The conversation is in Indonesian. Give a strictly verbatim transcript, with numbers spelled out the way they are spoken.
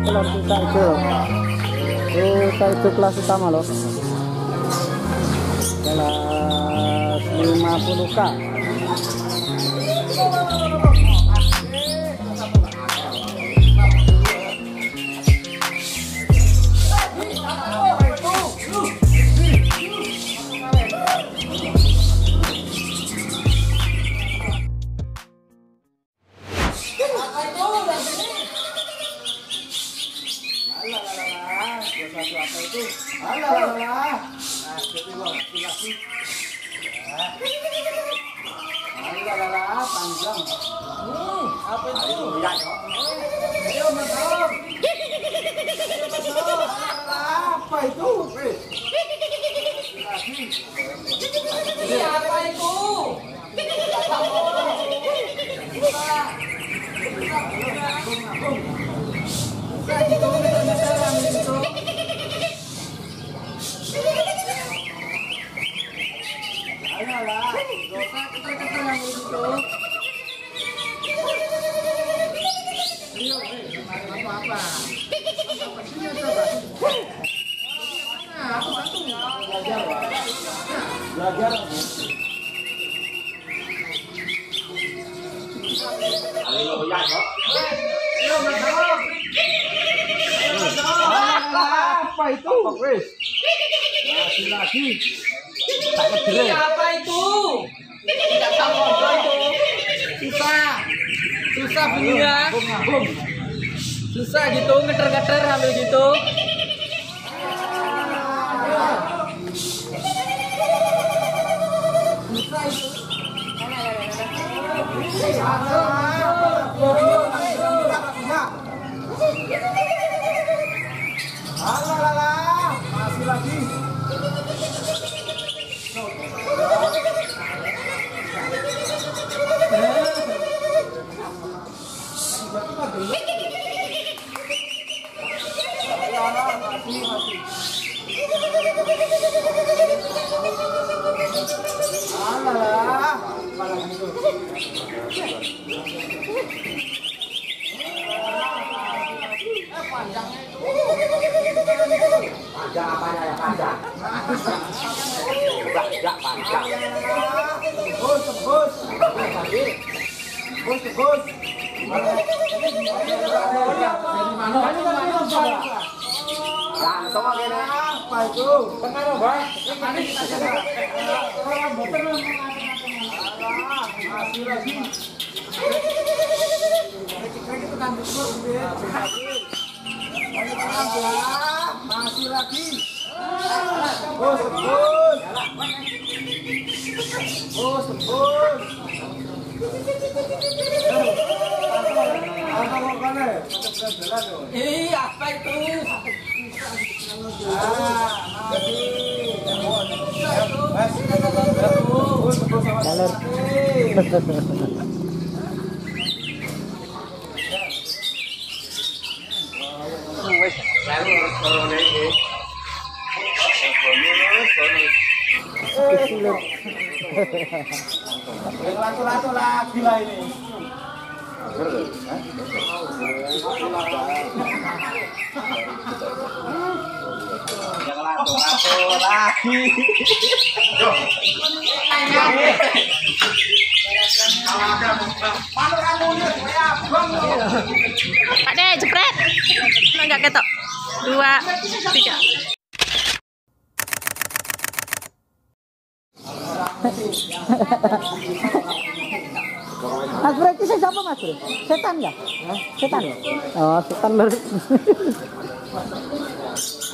telur susah itu. Susah itu kelas utama loh. Kelas lima puluh K. Panjang. Hmm, apa itu? Ayo mentok. Apa itu? Ini apa itu? Ayolah, dosa keter-keter yang itu. Ayo, apa-apa. Sini coba. Nah, aku bantu. Belajar, belajar. Ayo, ya, kok. Ayo, mentok. Apa itu? Wes. Lagi-lagi. Ini apa itu? Tidak tahu apa itu. Susah, susah bunyinya. Susah gitu, ngeter-ngeter sambil gitu. Susah itu. Alah, masih lagi. Panjang apanya ya panjang? Enggak panjang. Tebus, tebus. Tebus, tebus. Langsung aja apa itu? Pengaruh, Bang. Masih lagi. Masih lagi. Bos, bos. Bos, bos. Ih, apa itu? Ah, Lato-lato lagi lah ini. Jangan lato-lato lagi. Pak De, jepret. Enggak ketok. Dua, tiga. Mas Bro itu siapa Mas Bro? Setan ya? Setan? Oh, setan baru.